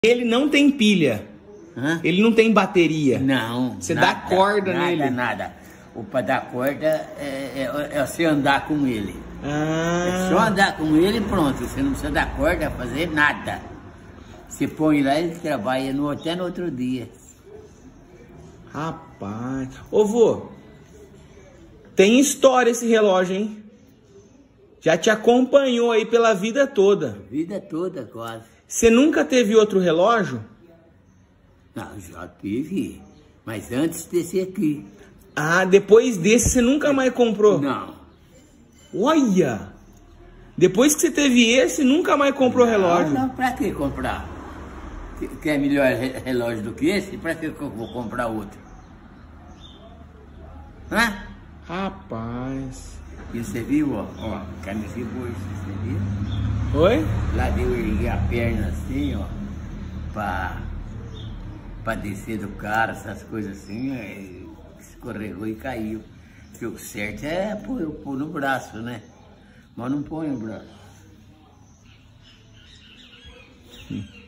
Ele não tem pilha. Hã? Ele não tem bateria. Não. Você nada, dá corda nele. Nada. O para dar corda é você andar com ele. Ah. É só andar com ele e pronto. Você não precisa dar corda, fazer nada. Você põe lá e ele trabalha até no outro dia. Rapaz. Ô, vô, tem história esse relógio, hein? Já te acompanhou aí pela vida toda. Vida toda, quase. Você nunca teve outro relógio? Não, já tive. Mas antes desse aqui. Ah, depois desse você nunca mais comprou? Não. Olha! Depois que você teve esse, nunca mais comprou relógio? Não, pra que comprar? Quer melhor relógio do que esse? Pra que eu vou comprar outro? Hã? Rapaz. E você viu, ó, camisa de bolsa, você viu? Oi? Lá deu erguer a perna assim, ó, pra descer do cara, essas coisas assim, aí escorregou e caiu. Porque o certo é pôr no braço, né? Mas não põe no braço.